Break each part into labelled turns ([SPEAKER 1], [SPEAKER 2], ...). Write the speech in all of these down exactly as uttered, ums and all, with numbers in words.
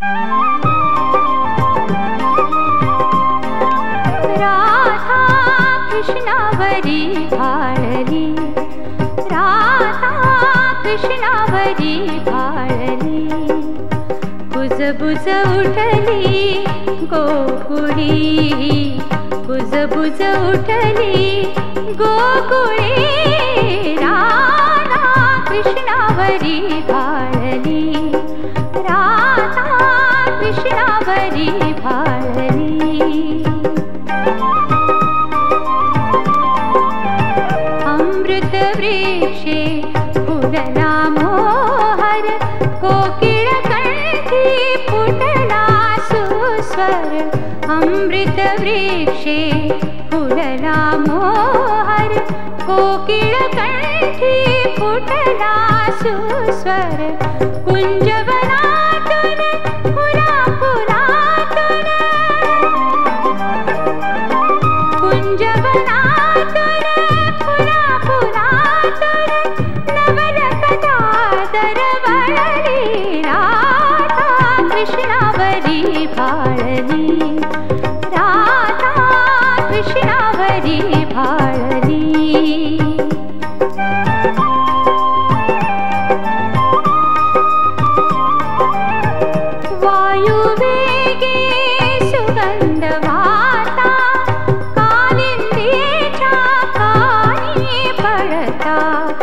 [SPEAKER 1] राधा कृष्णावरी भाळली, राधा कृष्णावरी भाळली, कुजबुज उठली गोकुळी, कुजबुज उठली गोकुळी, राधा कृष्णावरी भाळली, राधा कृष्णावरी भाळली। अमृत वृक्षे फुलला मोहर, कोकिळ कंठी फुटला सुस्वर, अमृत वृक्षे फुलला मोहर, कोकिळ कंठी फुटला सुस्वर, कुंजवनातून फुला फुलातून, कुंजवनातून फुला फुलातून, नवलकथा दरवळली, राधा कृष्णावरी भाळली, राधा कृष्णावरी भाळली। वायुवेगे सुगंध वाहता, कालिंदीच्या कानी पडता,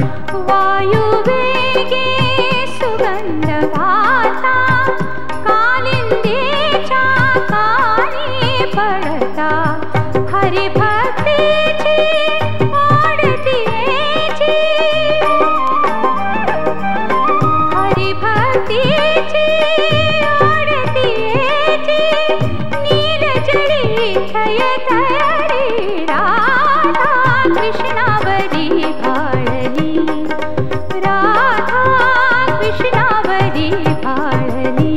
[SPEAKER 1] वायुवेगे सुगंध वाहता, कालिंदीच्या कानी पडता, हरिभक्तीची ओढती यायची, हरिभक्तीची ओढती यायची, नीलजळी थय तयारी, राधा कृष्णावरी भाळली, राधा कृष्णावरी भाळली।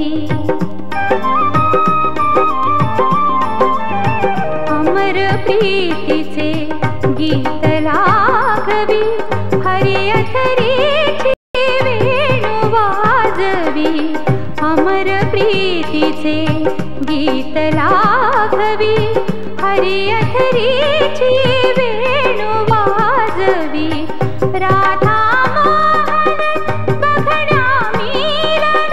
[SPEAKER 1] अमर प्रीतीचे गीत लागवी, हरिअथरीची वेणू वाजवी, अमर प्रीतीचे गीत लागवी, हरिअथरीची वेणू वाजवी, राधा मोहन बघण्या मीलन,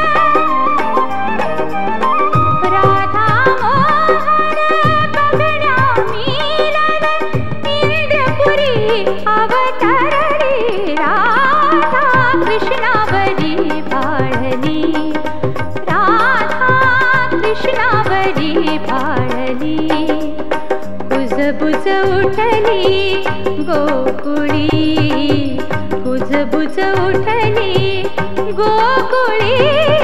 [SPEAKER 1] राधा मोहन बघण्या मीलन, इंद्रपुरी अवतरली, राधा कृष्णावरी भाळली, राधा कृष्णावरी भाळली, कुजबुज उठली गोकुळी, कुजबुज उठली गोकुळी।